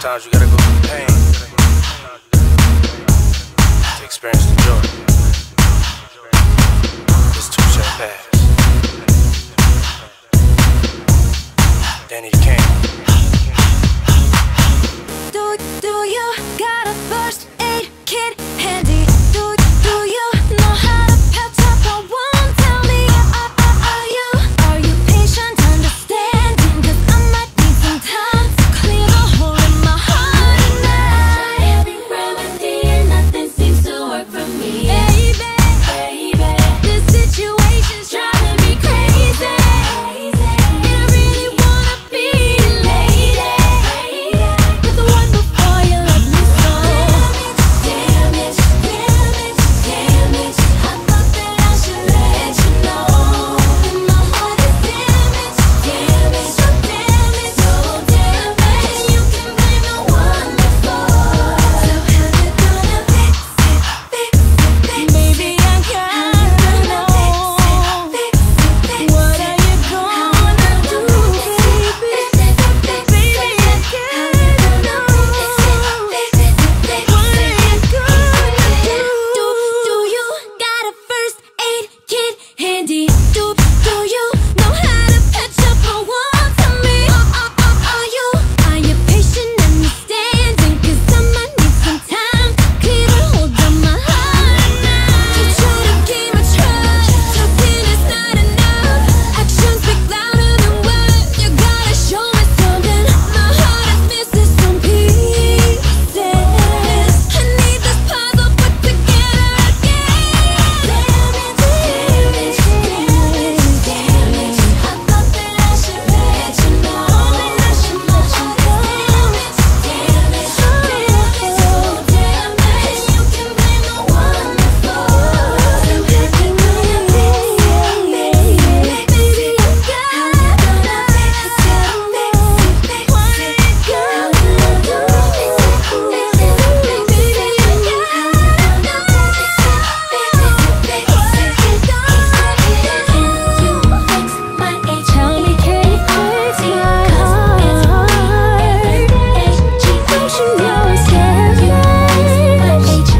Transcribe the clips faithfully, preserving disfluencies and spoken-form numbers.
Sometimes you gotta go through the pain to experience the joy. This too shall pass. Danity Kane. Do, do you got a first aid kit handy? Do, do you know how to patch up a wound? Tell me, are, are, are you, are you patient, understanding? Cause I might need some time to clear the hole in my heart tonight. Every remedy and nothing seems to work for me. Baby, Baby, this situation's driving me crazy. And I really wanna be the lady, but the one before you let me go. damn it, damn it, damn it. I thought that I should let you know. And my heart is damaged, damn it, so damn it, so damn it. And you can blame the one before. So how you gonna fix it, fix it, fix it? Baby, I gotta know. What are you gonna do, baby? Baby, I gotta know. What are you gonna do? Do, do you got a first aid kit handy? Do, do you know how to patch up a wound? Tell me, are, are, are, are you, are you patient, understanding? Cause I might need some time to clear the hold on my heart now. You try to gain my trust, talking is not enough. Actions speak louder than words. You gotta show me something. My heart is missing some pieces. I need this puzzle put together again. Damn it, damn it, damn it. I thought that I should let you know. And I should let you know. Damn it, damn it, so damn it. And you can blame the one before. So how you gonna fix it, baby? I gotta fix it, fix it, what are you gonna do? Baby, I gotta know. Tell me, can you fix my heart? Don't you know it's damaged?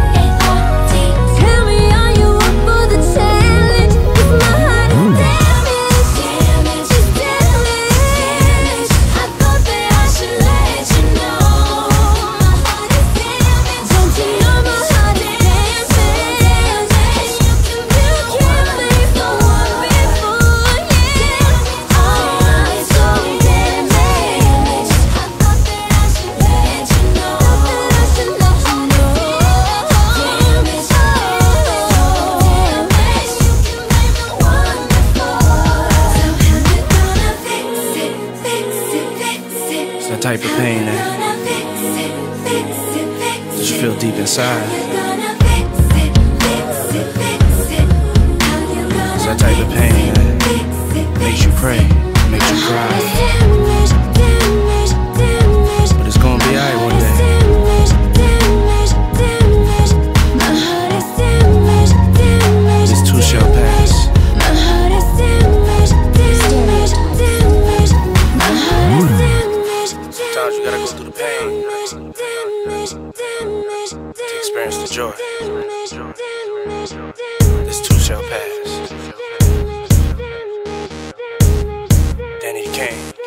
Tell me, are you up for the challenge? 'Cause my heart is damaged, damaged, it's damaged. I thought that I should let you know. My heart is damaged. Don't you know my heart is damaged? And you can blame the one Can't blame the one before, yeah. Oh, it's so damaged. I thought that I should let you know. That I should let you know. Damaged, so damaged. You can blame the one before. So how you gonna fix it, fix it, fix it? It's that type of pain that Gonna fix it, fix it, fix it. that you feel deep inside. Gonna fix it, fix it, fix it. How you gonna It's that type of pain that fix it, makes you pray, makes you cry. damaged, damaged, damaged. But it's gonna be alright one day. Damaged, damaged, damaged. My heart is damaged, damaged. This too shall pass. My heart is damaged, damaged, damaged. My heart is damaged. Sometimes you gotta go through the pain Damaged, damaged, damaged, to experience the joy. damaged, damaged, damaged. This too shall pass. Danity Kane.